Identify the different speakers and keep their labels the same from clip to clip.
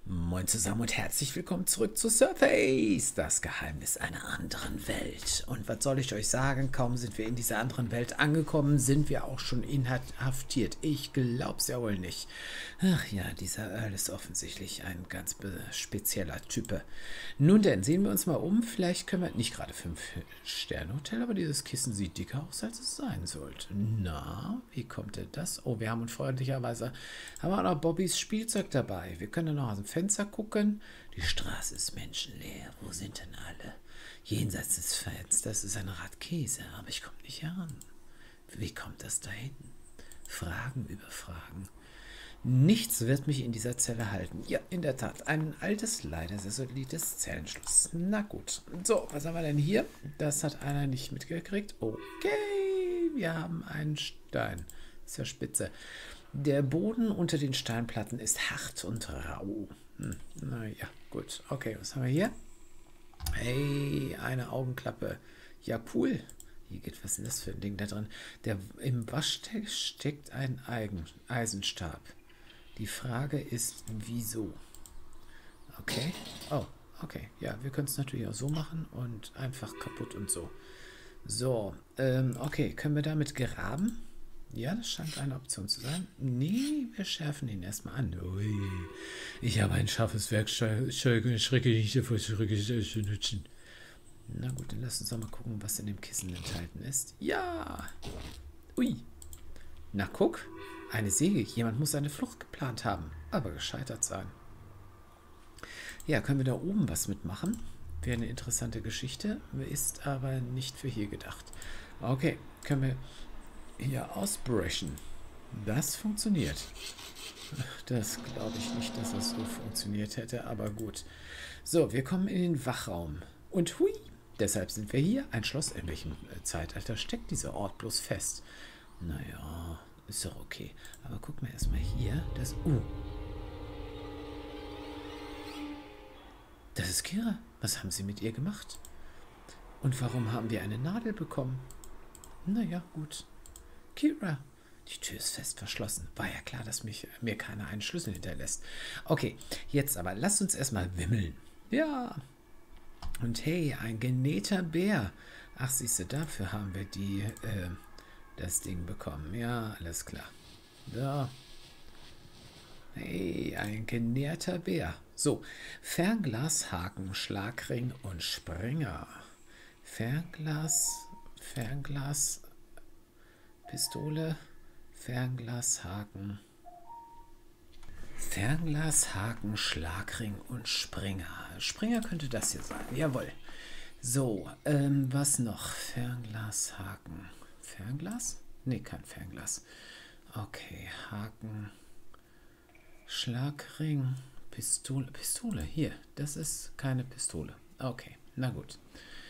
Speaker 1: Moin zusammen und herzlich willkommen zurück zu Surface, das Geheimnis einer anderen Welt. Und was soll ich euch sagen, kaum sind wir in dieser anderen Welt angekommen, sind wir auch schon inhaftiert. Ich glaub's ja wohl nicht. Ach ja, dieser Earl ist offensichtlich ein ganz spezieller Typ. Nun denn, sehen wir uns mal um. Vielleicht können wir, nicht gerade 5-Sterne-Hotel, aber dieses Kissen sieht dicker aus, als es sein sollte. Na, wie kommt denn das? Oh, wir haben uns freundlicherweise, haben wir auch noch Bobbys Spielzeug dabei. Wir können noch aus dem Fenster gucken. Die Straße ist menschenleer. Wo sind denn alle? Jenseits des Fensters ist ein Rad Käse, aber ich komme nicht heran. Wie kommt das dahin? Fragen über Fragen. Nichts wird mich in dieser Zelle halten. Ja, in der Tat. Ein altes, leider sehr solides Zellenschloss. Na gut. So, was haben wir denn hier? Das hat einer nicht mitgekriegt. Okay, wir haben einen Stein. Ist ja spitze. Der Boden unter den Steinplatten ist hart und rau. Naja, gut. Okay, was haben wir hier? Hey, eine Augenklappe. Ja, cool. Hier geht, was ist denn das für ein Ding da drin? Im Waschteil steckt ein Eisenstab. Die Frage ist, wieso? Okay. Oh, okay. Ja, wir können es natürlich auch so machen und einfach kaputt und so. So, okay. Können wir damit graben? Ja, das scheint eine Option zu sein. Nee, wir schärfen ihn erstmal an. Ui, ich habe ein scharfes Werkzeug, schrecke nicht davor zurück, es zu nutzen. Na gut, dann lass uns doch mal gucken, was in dem Kissen enthalten ist. Ja! Ui! Na guck, eine Säge. Jemand muss eine Flucht geplant haben, aber gescheitert sein. Ja, können wir da oben was mitmachen? Wäre eine interessante Geschichte, ist aber nicht für hier gedacht. Okay, können wir hier ausbrechen. Das funktioniert. Das glaube ich nicht, dass das so funktioniert hätte, aber gut. So, wir kommen in den Wachraum. Und hui, deshalb sind wir hier. Ein Schloss. In welchem Zeitalter steckt dieser Ort bloß fest? Naja, ist doch okay. Aber guck mal erstmal hier. Das ist Kira. Was haben sie mit ihr gemacht? Und warum haben wir eine Nadel bekommen? Naja, gut. Kira, die Tür ist fest verschlossen. War ja klar, dass mir keiner einen Schlüssel hinterlässt. Okay, jetzt aber, lasst uns erstmal wimmeln. Ja. Und hey, ein genähter Bär. Ach, siehst du, dafür haben wir das Ding bekommen. Ja, alles klar. Da. Hey, ein genährter Bär. So, Fernglas, Haken, Schlagring und Springer. Fernglas, Pistole, Fernglashaken. Fernglashaken, Schlagring und Springer. Springer könnte das hier sein. Jawohl. So, was noch? Fernglashaken. Fernglas? Nee, kein Fernglas. Okay, Haken. Schlagring. Pistole. Hier, das ist keine Pistole. Okay, na gut.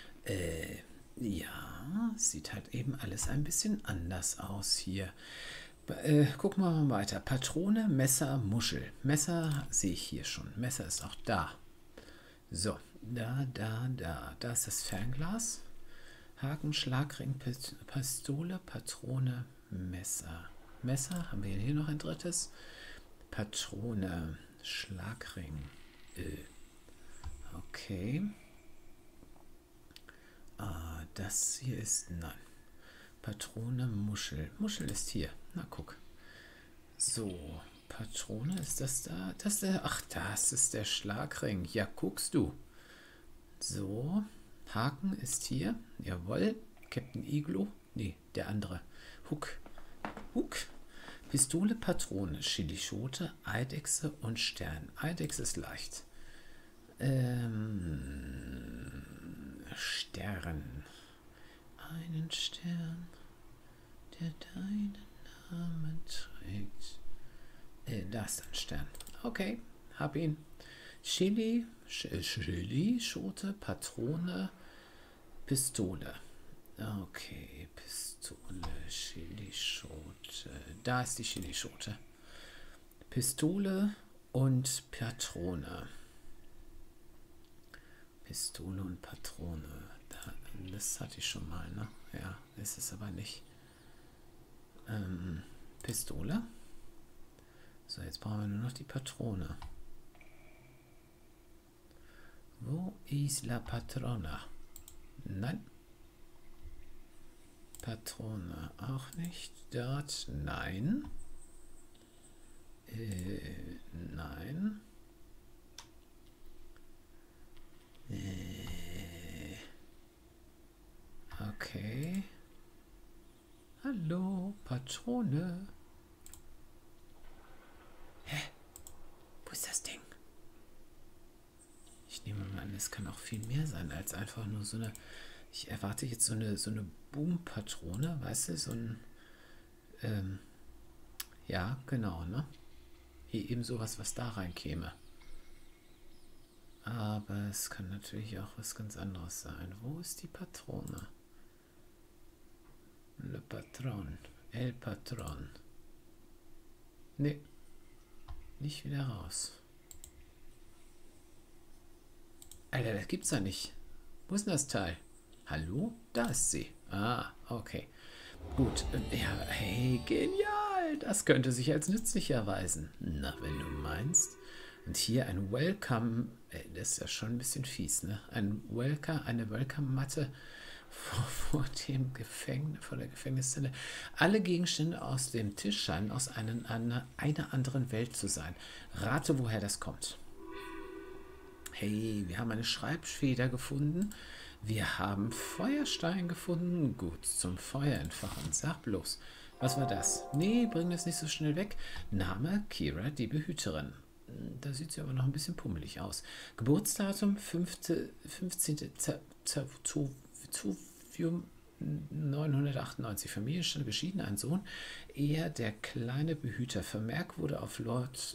Speaker 1: Ja, sieht halt eben alles ein bisschen anders aus hier. Gucken wir mal weiter. Patrone, Messer, Muschel. Messer sehe ich hier schon. Messer ist auch da. So, da. Da ist das Fernglas. Haken, Schlagring, Pistole, Patrone, Messer. Messer, haben wir hier noch ein drittes? Patrone, Schlagring. Okay. Das hier ist, nein. Patrone, Muschel. Muschel ist hier. Na, guck. So, Patrone, ist das da? Ach, das ist der Schlagring. Ja, guckst du. So, Haken ist hier. Jawohl. Captain Iglo. Nee, der andere. Hook. Pistole, Patrone, Chilischote, Eidechse und Stern. Eidechse ist leicht. Stern. Einen Stern, der deinen Namen trägt. Da ist ein Stern. Okay, hab ihn. Chilischote, Patrone, Pistole. Okay, Pistole, Chilischote. Da ist die Chilischote. Pistole und Patrone. Pistole und Patrone. Das hatte ich schon mal, ne? Ja, ist es aber nicht. Pistole. So, jetzt brauchen wir nur noch die Patrone. Wo ist la Patrona? Nein. Patrone auch nicht. Dort, nein. Nein. Okay. Hallo, Patrone. Hä? Wo ist das Ding? Ich nehme mal an, es kann auch viel mehr sein als einfach nur so eine... Ich erwarte jetzt so eine Boom-Patrone, weißt du? So ein... ja, genau, ne? Hier eben sowas, was da reinkäme. Aber es kann natürlich auch was ganz anderes sein. Wo ist die Patrone? Le Patron. El Patron. Nee. Nicht wieder raus. Alter, das gibt's ja nicht. Wo ist denn das Teil? Hallo? Da ist sie. Ah, okay. Gut. Ja, hey, genial. Das könnte sich als nützlich erweisen. Na, wenn du meinst. Und hier ein Welcome. Das ist ja schon ein bisschen fies, ne? Eine Welcome-Matte vor dem Gefängnis, vor der Gefängniszelle. Alle Gegenstände aus dem Tisch scheinen aus einer anderen Welt zu sein. Rate, woher das kommt. Hey, wir haben eine Schreibfeder gefunden. Wir haben Feuerstein gefunden. Gut, zum Feuer entfachen. Sag bloß, was war das? Nee, bring das nicht so schnell weg. Name, Kira, die Behüterin. Da sieht sie aber noch ein bisschen pummelig aus. Geburtsdatum, 15. 998. Familienstand, geschieden, ein Sohn. Er, der kleine Behüter. Vermerk wurde auf Lord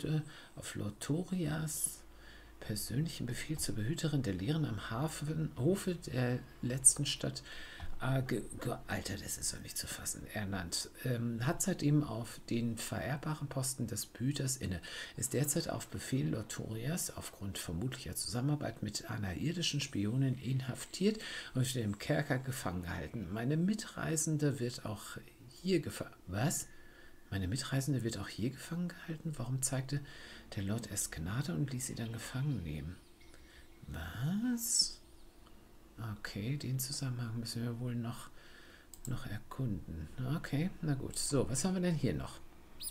Speaker 1: Torias persönlichen Befehl zur Behüterin der Lehren am Hofe der letzten Stadt. Alter, das ist doch nicht zu fassen. Ernannt. Hat seitdem auf den vererbbaren Posten des Behüters inne. Ist derzeit auf Befehl Lord Torias aufgrund vermutlicher Zusammenarbeit mit einer irdischen Spionin inhaftiert und im Kerker gefangen gehalten. Meine Mitreisende wird auch hier gefangen. Was? Meine Mitreisende wird auch hier gefangen gehalten? Warum zeigte der Lord erst Gnade und ließ sie dann gefangen nehmen? Was? Okay, den Zusammenhang müssen wir wohl noch erkunden. Okay, na gut. So, was haben wir denn hier noch?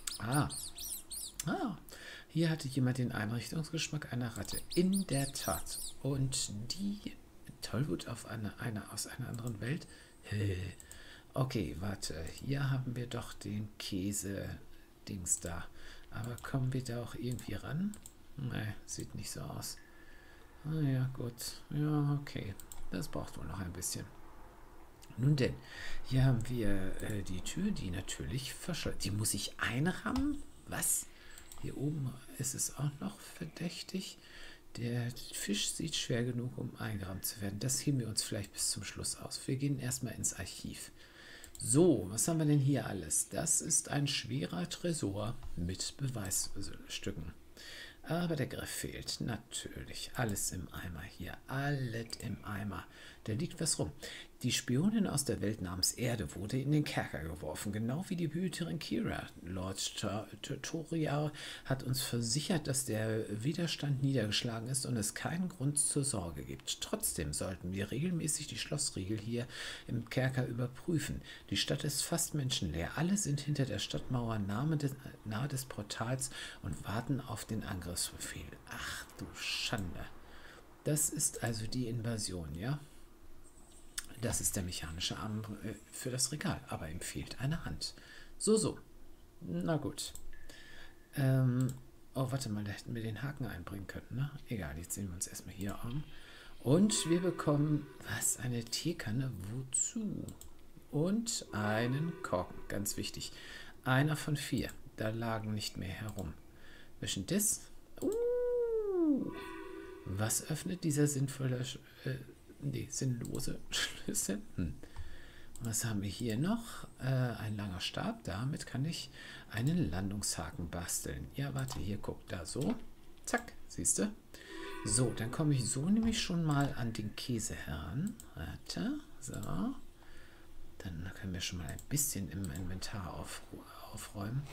Speaker 1: Hier hatte jemand den Einrichtungsgeschmack einer Ratte. In der Tat. Und die Tollwut aus einer anderen Welt? Okay, warte. Hier haben wir doch den Käse-Dings da. Aber kommen wir da auch irgendwie ran? Nee, sieht nicht so aus. Ja, gut. Ja, okay. Das braucht wohl noch ein bisschen. Nun denn, hier haben wir die Tür, die natürlich verschlossen. Die muss ich einrammen? Was? Hier oben ist es auch noch verdächtig. Der Fisch sieht schwer genug, um eingerammt zu werden. Das heben wir uns vielleicht bis zum Schluss aus. Wir gehen erstmal ins Archiv. So, was haben wir denn hier alles? Das ist ein schwerer Tresor mit Beweisstücken. Aber der Griff fehlt. Natürlich. Alles im Eimer hier. Alles im Eimer. Da liegt was rum. Die Spionin aus der Welt namens Erde wurde in den Kerker geworfen, genau wie die Behüterin Kira. Lord Toriar hat uns versichert, dass der Widerstand niedergeschlagen ist und es keinen Grund zur Sorge gibt. Trotzdem sollten wir regelmäßig die Schlossriegel hier im Kerker überprüfen. Die Stadt ist fast menschenleer. Alle sind hinter der Stadtmauer nahe des Portals und warten auf den Angriffsbefehl. Ach du Schande. Das ist also die Invasion, ja? Das ist der mechanische Arm für das Regal, aber ihm fehlt eine Hand. So. Na gut. Oh, warte mal, da hätten wir den Haken einbringen können, ne? Egal, jetzt sehen wir uns erstmal hier um. Und wir bekommen, was, eine Teekanne, wozu? Und einen Korken, ganz wichtig. Einer von 4, da lagen nicht mehr herum. Wischen das. Was öffnet dieser sinnlose Schlüssel? Was haben wir hier noch? Ein langer Stab. Damit kann ich einen Landungshaken basteln. Ja, warte, hier, guck, da so. Zack, siehst du? So, dann komme ich so nämlich schon mal an den Käse heran. Warte, so. Dann können wir schon mal ein bisschen im Inventar aufräumen.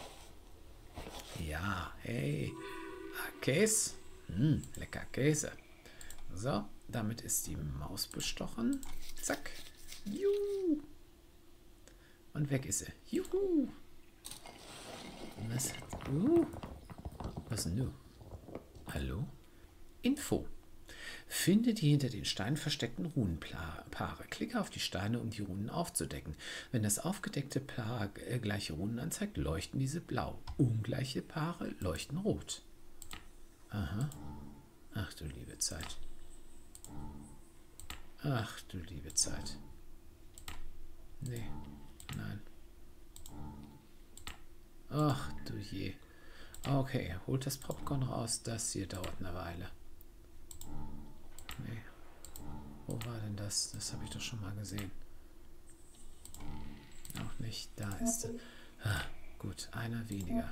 Speaker 1: Ja, hey. Käse. Lecker Käse. So, damit ist die Maus bestochen. Zack. Juhu. Und weg ist sie. Juhu. Was hat... was denn du? Hallo? Info. Finde die hinter den Steinen versteckten Runenpaare. Klicke auf die Steine, um die Runen aufzudecken. Wenn das aufgedeckte Paar gleiche Runen anzeigt, leuchten diese blau. Ungleiche Paare leuchten rot. Aha. Ach du liebe Zeit. Ach du liebe Zeit. Nee, nein. Ach du je. Okay, holt das Popcorn raus. Das hier dauert eine Weile. Nee. Wo war denn das? Das habe ich doch schon mal gesehen. Auch nicht. Da ist er. Ah, gut, einer weniger.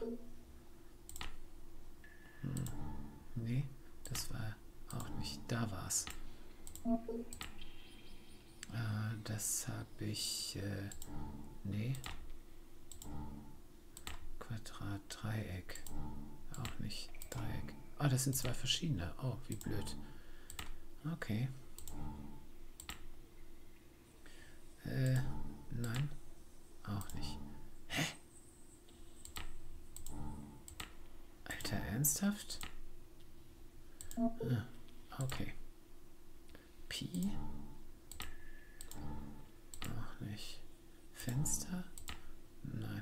Speaker 1: Nee, das war auch nicht. Da war's. Das habe ich... nee. Quadrat, Dreieck. Auch nicht. Dreieck. Ah, das sind zwei verschiedene. Oh, wie blöd. Okay. Nein. Auch nicht. Hä? Alter, ernsthaft? Ah, okay. Pi? Auch nicht. Fenster? Nein.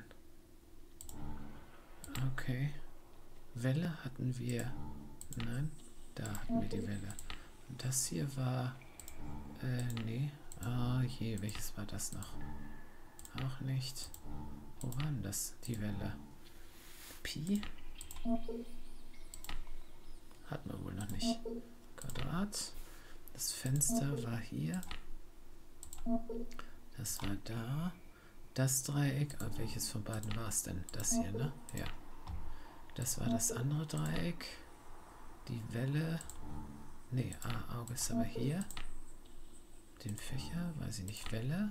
Speaker 1: Okay. Welle hatten wir. Nein, da hatten wir die Welle. Und das hier war. Nee. Ah je, welches war das noch? Auch nicht. Wo war denn das? Die Welle. Pi? Hatten wir wohl noch nicht. Quadrat. Das Fenster war hier. Das war da. Das Dreieck. Und welches von beiden war es denn? Das hier, ne? Ja. Das war das andere Dreieck. Die Welle. Nee, Auge ist aber hier. Den Fächer, weiß ich nicht. Welle.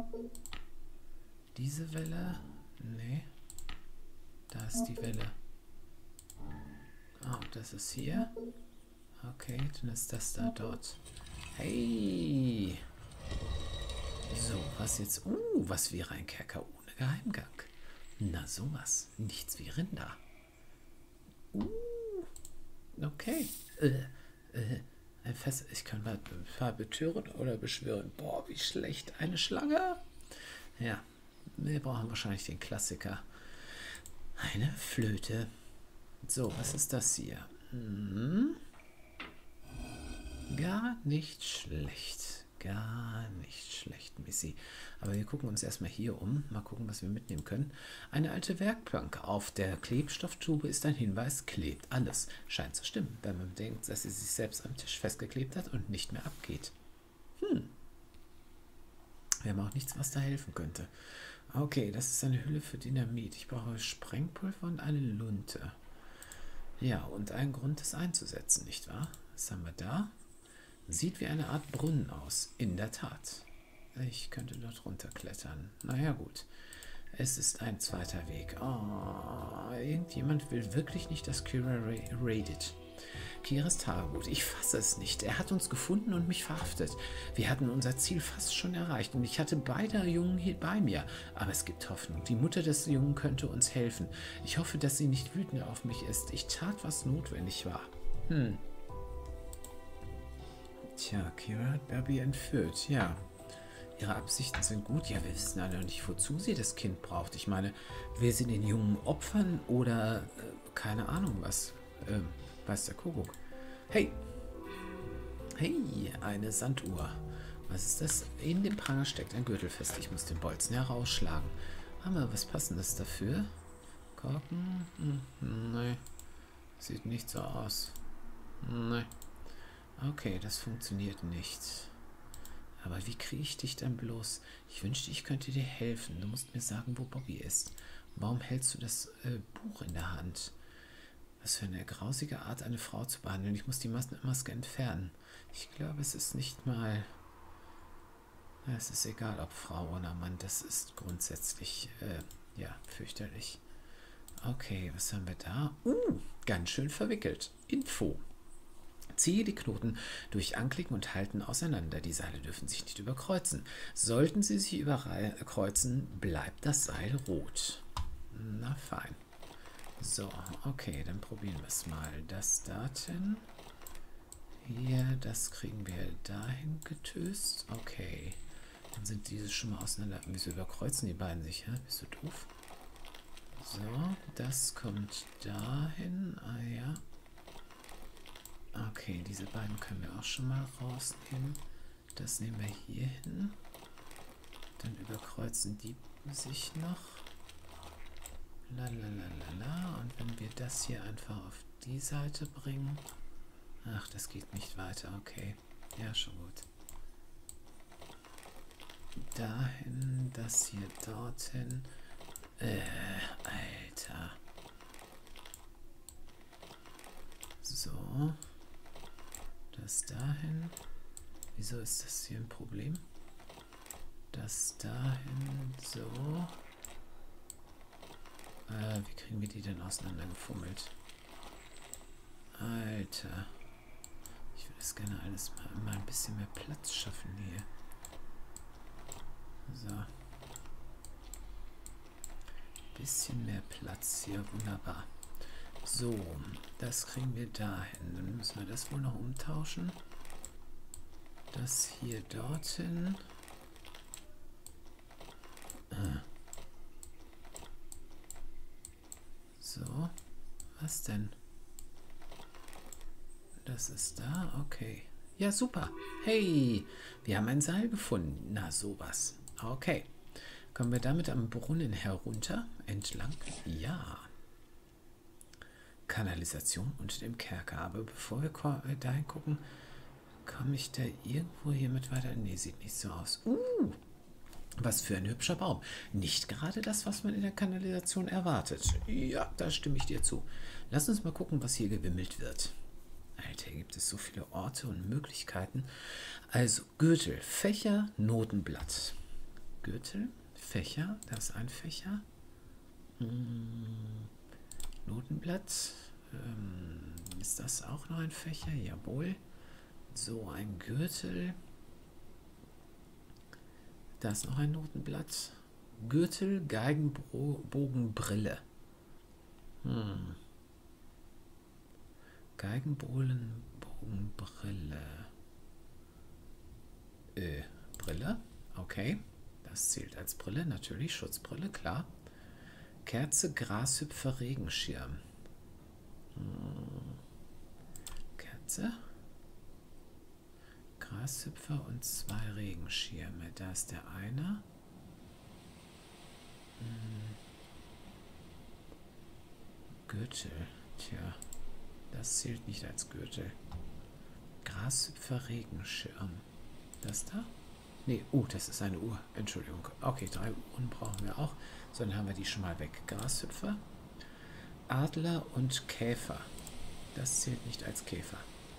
Speaker 1: Diese Welle. Nee. Da ist die Welle. Oh, das ist hier. Okay, dann ist das da dort. Hey! So, was jetzt? Was wäre ein Kerker ohne Geheimgang? Na sowas. Nichts wie Rinder. Okay. Ich kann mal ein paar betören oder beschwören. Boah, wie schlecht. Eine Schlange? Ja, wir brauchen wahrscheinlich den Klassiker. Eine Flöte. So, was ist das hier? Gar nicht schlecht. Gar nicht schlecht, Missy. Aber wir gucken uns erstmal hier um. Mal gucken, was wir mitnehmen können. Eine alte Werkbank. Auf der Klebstofftube ist ein Hinweis, klebt alles. Scheint zu stimmen, wenn man bedenkt, dass sie sich selbst am Tisch festgeklebt hat und nicht mehr abgeht. Wir haben auch nichts, was da helfen könnte. Okay, das ist eine Hülle für Dynamit. Ich brauche Sprengpulver und eine Lunte. Ja, und einen Grund, es einzusetzen, nicht wahr? Was haben wir da? Sieht wie eine Art Brunnen aus. In der Tat. Ich könnte dort runterklettern. Naja, gut. Es ist ein zweiter Weg. Oh, irgendjemand will wirklich nicht, dass Kira raidet. Kiras Tagebuch. Ich fasse es nicht. Er hat uns gefunden und mich verhaftet. Wir hatten unser Ziel fast schon erreicht und ich hatte beide Jungen hier bei mir. Aber es gibt Hoffnung. Die Mutter des Jungen könnte uns helfen. Ich hoffe, dass sie nicht wütend auf mich ist. Ich tat, was notwendig war. Tja, Kira hat Barbie entführt. Ja. Ihre Absichten sind gut. Ja, wir wissen alle nicht, wozu sie das Kind braucht. Ich meine, will sie den Jungen opfern oder keine Ahnung was. Weiß der Kuckuck. Hey! Hey, eine Sanduhr. Was ist das? In dem Pranger steckt ein Gürtel fest. Ich muss den Bolzen herausschlagen. Haben wir was Passendes dafür? Korken? Nee. Sieht nicht so aus. Nee. Okay, das funktioniert nicht. Aber wie kriege ich dich denn bloß? Ich wünschte, ich könnte dir helfen. Du musst mir sagen, wo Bobby ist. Warum hältst du das Buch in der Hand? Was für eine grausige Art, eine Frau zu behandeln. Ich muss die Maske entfernen. Ich glaube, es ist nicht mal... Es ist egal, ob Frau oder Mann. Das ist grundsätzlich, ja, fürchterlich. Okay, was haben wir da? Ganz schön verwickelt. Info. Ziehe die Knoten durch Anklicken und Halten auseinander. Die Seile dürfen sich nicht überkreuzen. Sollten sie sich überkreuzen, bleibt das Seil rot. Na fein. So, okay, dann probieren wir es mal. Das dahin. Hier, das kriegen wir dahin getöst. Okay. Dann sind diese schon mal auseinander. Wieso überkreuzen die beiden sich? Hä? Bist du doof? So, das kommt dahin. Ah ja. Okay, diese beiden können wir auch schon mal rausnehmen. Das nehmen wir hier hin. Dann überkreuzen die sich noch. Lalalala. Und wenn wir das hier einfach auf die Seite bringen. Ach, das geht nicht weiter. Okay. Ja, schon gut. Dahin, das hier dorthin. Alter. So. Das dahin. Wieso ist das hier ein Problem? Das dahin. So. Wie kriegen wir die denn auseinandergefummelt? Alter. Ich würde das gerne alles mal ein bisschen mehr Platz schaffen hier. So. Bisschen mehr Platz hier. Wunderbar. So, das kriegen wir dahin. Dann müssen wir das wohl noch umtauschen. Das hier dorthin. So, was denn? Das ist da, okay. Ja, super. Hey, wir haben ein Seil gefunden. Na, sowas. Okay. Kommen wir damit am Brunnen herunter? Entlang? Ja. Kanalisation unter dem Kerker. Aber bevor wir dahin gucken, komme ich da irgendwo hier mit weiter? Nee, sieht nicht so aus. Was für ein hübscher Baum. Nicht gerade das, was man in der Kanalisation erwartet. Ja, da stimme ich dir zu. Lass uns mal gucken, was hier gewimmelt wird. Alter, hier gibt es so viele Orte und Möglichkeiten. Also, Gürtel, Fächer, Notenblatt. Gürtel, Fächer, da ist ein Fächer. Notenblatt. Ist das auch noch ein Fächer? Jawohl. So, ein Gürtel. Da ist noch ein Notenblatt. Gürtel, Geigenbogen, Brille. Geigenbogen, Brille. Brille? Okay. Das zählt als Brille, natürlich. Schutzbrille, klar. Kerze, Grashüpfer, Regenschirm. Kerze. Grashüpfer und 2 Regenschirme. Da ist der eine. Gürtel. Tja, das zählt nicht als Gürtel. Grashüpfer, Regenschirm. Das da? Nee, das ist eine Uhr. Entschuldigung. Okay, 3 Uhren brauchen wir auch. So, dann haben wir die schon mal weg. Grashüpfer, Adler und Käfer. Das zählt nicht als Käfer.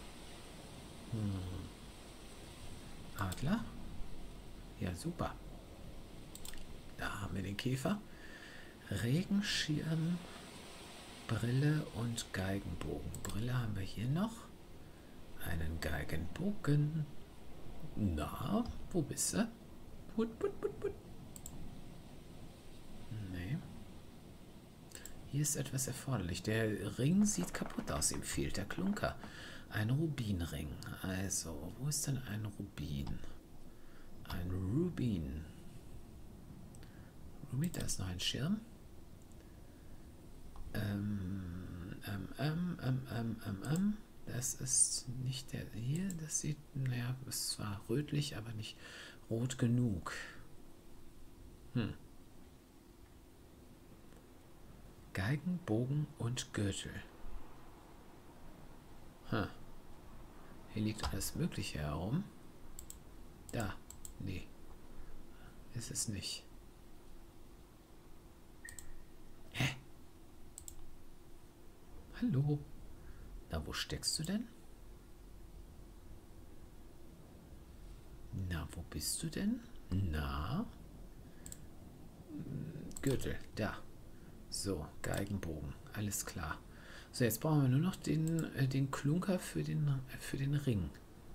Speaker 1: Adler? Ja, super. Da haben wir den Käfer. Regenschirm, Brille und Geigenbogen. Brille haben wir hier noch. Einen Geigenbogen. Na, wo bist du? Put, put, put, put. Nee. Hier ist etwas erforderlich. Der Ring sieht kaputt aus. Ihm fehlt der Klunker. Ein Rubinring. Also, wo ist denn ein Rubin? Ein Rubin. Rubin, da ist noch ein Schirm. Das ist nicht der hier. Das sieht, naja, ist zwar rötlich, aber nicht rot genug. Geigen, Bogen und Gürtel. Hier liegt alles Mögliche herum. Da. Nee. Ist es nicht. Hä? Hallo? Na, wo steckst du denn? Na, wo bist du denn? Na? Gürtel, da. So, Geigenbogen, alles klar. So, jetzt brauchen wir nur noch den Klunker für den Ring.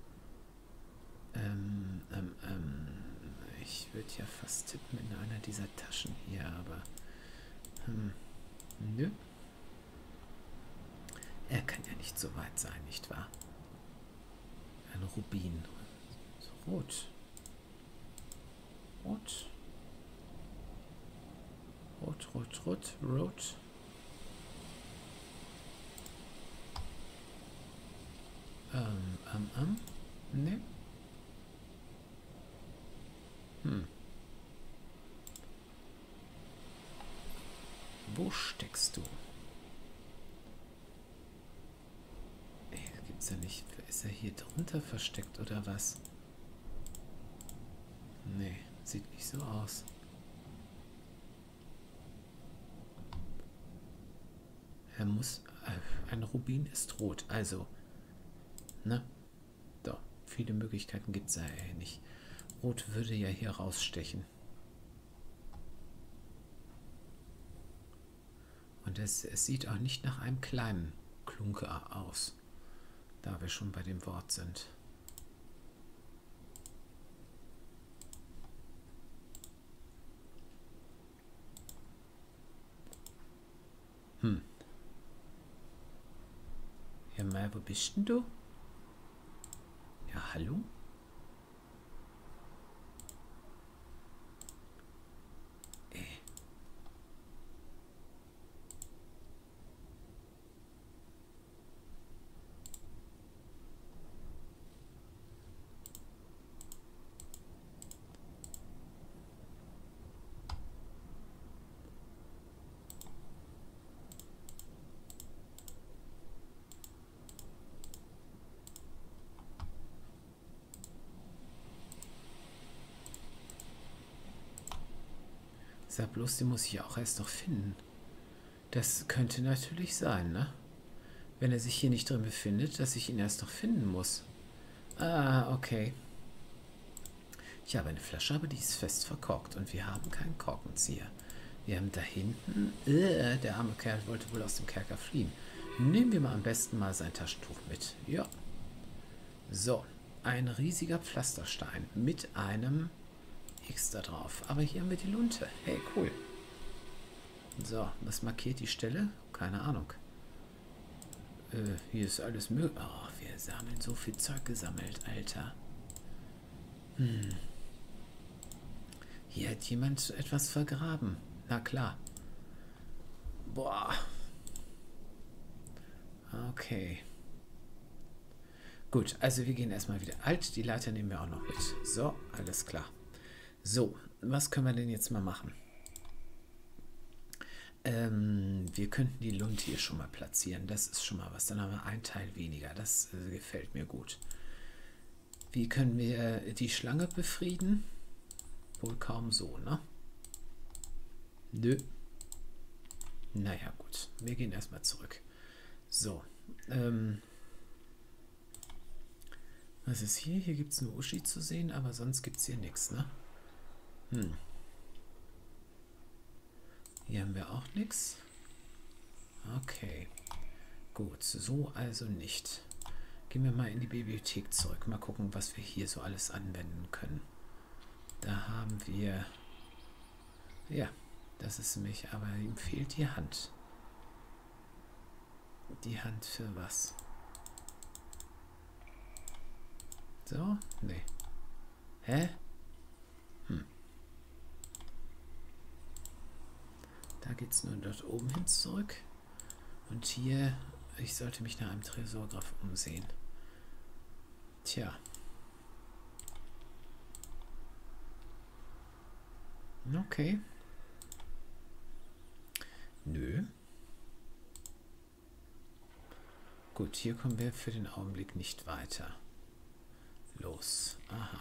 Speaker 1: Ich würde ja fast tippen in einer dieser Taschen hier, aber nö. Er kann ja nicht so weit sein, nicht wahr? Ein Rubin. So, rot. Rot. Rot, rot, rot, rot. Ne. Wo steckst du? Ey, das gibt's ja nicht. Ist er hier drunter versteckt oder was? Nee, sieht nicht so aus. Er muss... ein Rubin ist rot, also... Ne? Doch, viele Möglichkeiten gibt es ja nicht. Rot würde ja hier rausstechen. Und es sieht auch nicht nach einem kleinen Klunker aus, da wir schon bei dem Wort sind. Ja, mal, wo bist denn du? Ja, hallo? Sag bloß, die muss ich auch erst noch finden. Das könnte natürlich sein, ne? Wenn er sich hier nicht drin befindet, dass ich ihn erst noch finden muss. Ah, okay. Ich habe eine Flasche, aber die ist fest verkorkt und wir haben keinen Korkenzieher. Wir haben da hinten... der arme Kerl wollte wohl aus dem Kerker fliehen. Nehmen wir mal am besten mal sein Taschentuch mit. Ja. So, ein riesiger Pflasterstein mit einem X da drauf. Aber hier haben wir die Lunte. Hey, cool. So, was markiert die Stelle? Keine Ahnung. Hier ist alles möglich. Oh, wir sammeln so viel Zeug gesammelt, Alter. Hier hat jemand etwas vergraben. Na klar. Boah. Okay. Gut, also wir gehen erstmal wieder. Halt, die Leiter nehmen wir auch noch mit. So, alles klar. So, was können wir denn jetzt mal machen? Wir könnten die Lunte hier schon mal platzieren. Das ist schon mal was. Dann haben wir einen Teil weniger. Das gefällt mir gut. Wie können wir die Schlange befrieden? Wohl kaum so, ne? Nö. Naja, gut. Wir gehen erstmal zurück. So. Was ist hier? Hier gibt es nur Uschi zu sehen, aber sonst gibt es hier nichts, ne? Hier haben wir auch nichts. Okay. Gut, so also nicht. Gehen wir mal in die Bibliothek zurück. Mal gucken, was wir hier so alles anwenden können. Da haben wir... Ja, das ist mich, aber ihm fehlt die Hand. Die Hand für was? So? Nee. Hä? Da geht es nur dort oben hin zurück. Und hier, ich sollte mich nach einem Tresorgriff umsehen. Tja. Okay. Nö. Gut, hier kommen wir für den Augenblick nicht weiter. Los. Aha.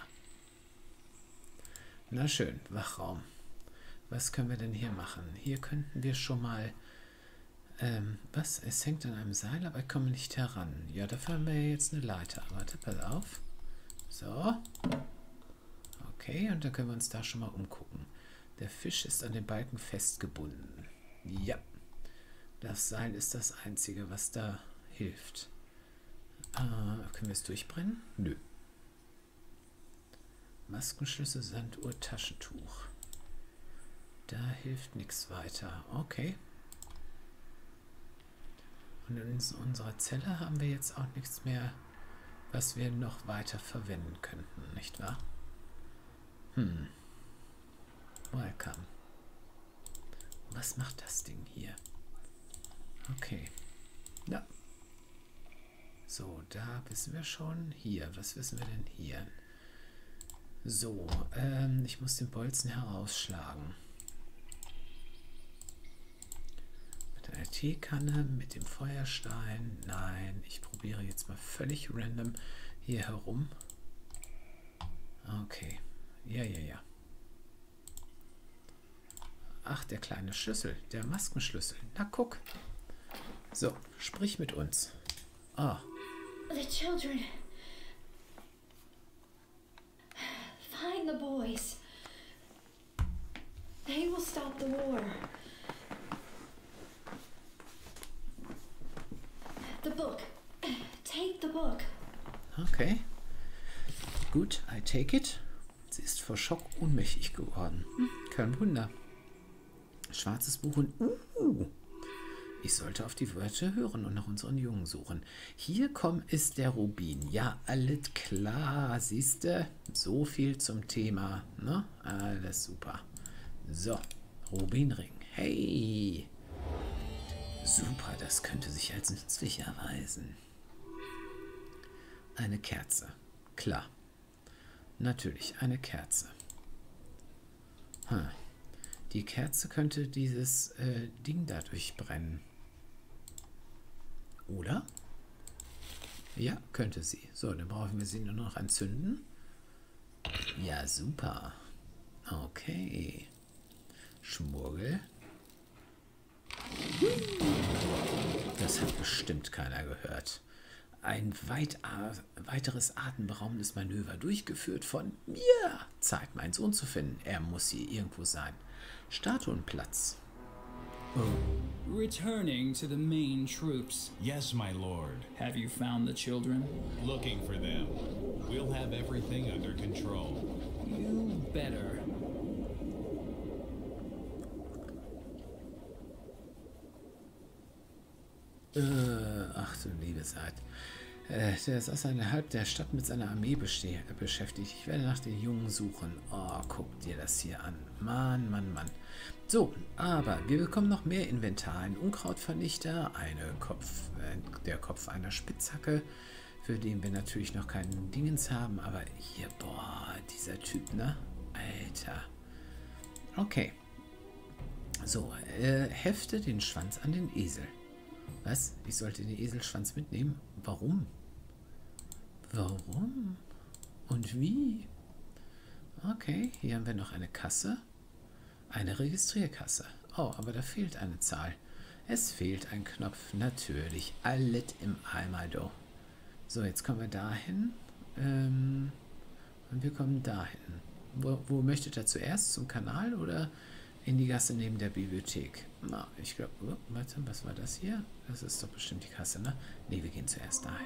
Speaker 1: Na schön, Wachraum. Was können wir denn hier machen? Hier könnten wir schon mal... was? Es hängt an einem Seil, aber ich komme nicht heran. Ja, dafür haben wir jetzt eine Leiter. Warte, pass auf. So. Okay, und dann können wir uns da schon mal umgucken. Der Fisch ist an den Balken festgebunden. Ja. Das Seil ist das Einzige, was da hilft. Können wir es durchbrennen? Nö. Maskenschlüssel, Sanduhr, Taschentuch. Da hilft nichts weiter. Okay. Und in unserer Zelle haben wir jetzt auch nichts mehr, was wir noch weiter verwenden könnten, nicht wahr? Welcome. Was macht das Ding hier? Okay. Ja. So, da wissen wir schon. Hier, was wissen wir denn hier? So, ich muss den Bolzen herausschlagen. Mit einer Teekanne, mit dem Feuerstein. Nein, ich probiere jetzt mal völlig random hier herum. Okay. Ja. Ach, der kleine Schlüssel, der Maskenschlüssel. Na, guck. So, sprich mit uns. Ah.
Speaker 2: The children. Find the boys. They will stop the war. The book. Take the book.
Speaker 1: Okay. Gut, I take it. Sie ist vor Schock ohnmächtig geworden. Kein Wunder. Schwarzes Buch und ich sollte auf die Wörter hören und nach unseren Jungen suchen. Hier ist der Rubin. Ja, alles klar, siehste. So viel zum Thema. Ne? Alles super. So, Rubinring. Hey. Super, das könnte sich als nützlich erweisen. Eine Kerze. Klar. Natürlich, eine Kerze. Die Kerze könnte dieses Ding dadurch brennen. Oder? Ja, könnte sie. So, dann brauchen wir sie nur noch entzünden. Ja, super. Okay. Schmurgel. Das hat bestimmt keiner gehört. Ein weiteres atemberaubendes Manöver durchgeführt von mir. Zeit, meinen Sohn zu finden. Er muss hier irgendwo sein. Statuenplatz.
Speaker 3: Oh. Returning to the main troops.
Speaker 4: Yes, my lord.
Speaker 3: Have you found the children?
Speaker 4: Looking for them. We'll have everything under control.
Speaker 3: You better.
Speaker 1: Ach du liebe Zeit. Der ist außerhalb der Stadt mit seiner Armee beschäftigt. Ich werde nach den Jungen suchen. Oh, guck dir das hier an. Mann. So, aber wir bekommen noch mehr Inventar. Ein Unkrautvernichter, der Kopf einer Spitzhacke, für den wir natürlich noch keinen Dingens haben. Aber hier, boah, dieser Typ, ne? Alter. Okay. So, hefte den Schwanz an den Esel. Was? Ich sollte den Eselschwanz mitnehmen? Warum? Warum? Und wie? Okay, hier haben wir noch eine Kasse. Eine Registrierkasse. Oh, aber da fehlt eine Zahl. Es fehlt ein Knopf. Natürlich. Alles im Eimer, do. So, jetzt kommen wir dahin. Und wir kommen dahin. Wo möchtet ihr zuerst? Zum Kanal oder in die Gasse neben der Bibliothek? Na, ich glaube, warte, was war das hier? Das ist doch bestimmt die Kasse, ne? Ne, wir gehen zuerst dahin.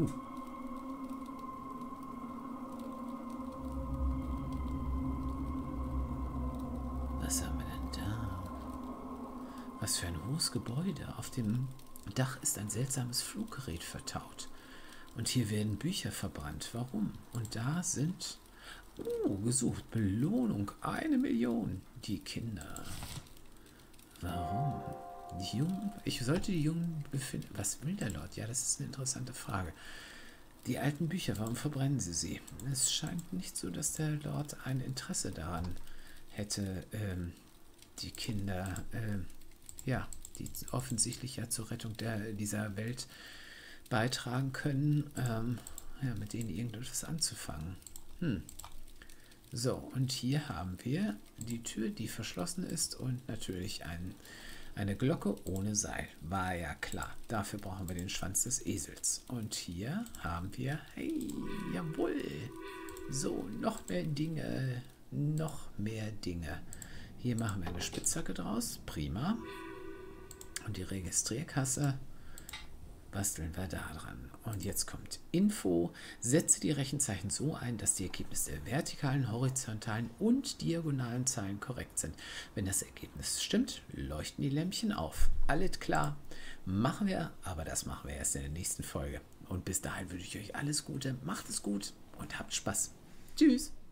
Speaker 1: Was haben wir denn da? Was für ein hohes Gebäude. Auf dem Dach ist ein seltsames Fluggerät vertaut. Und hier werden Bücher verbrannt. Warum? Und da sind... gesucht. Belohnung. 1 Million. Die Kinder. Warum? Die Jungen? Ich sollte die Jungen befinden. Was will der Lord? Ja, das ist eine interessante Frage. Die alten Bücher, warum verbrennen sie sie? Es scheint nicht so, dass der Lord ein Interesse daran hätte, die Kinder, die offensichtlich ja zur Rettung dieser Welt beitragen können, mit denen irgendetwas anzufangen. So, und hier haben wir die Tür, die verschlossen ist und natürlich eine Glocke ohne Seil. War ja klar. Dafür brauchen wir den Schwanz des Esels. Und hier haben wir, hey, jawohl, so, noch mehr Dinge, Hier machen wir eine Spitzhacke draus. Prima. Und die Registrierkasse basteln wir da dran. Und jetzt kommt Info. Setze die Rechenzeichen so ein, dass die Ergebnisse der vertikalen, horizontalen und diagonalen Zeilen korrekt sind. Wenn das Ergebnis stimmt, leuchten die Lämpchen auf. Alles klar. Machen wir, aber das machen wir erst in der nächsten Folge. Und bis dahin wünsche ich euch alles Gute. Macht es gut und habt Spaß. Tschüss.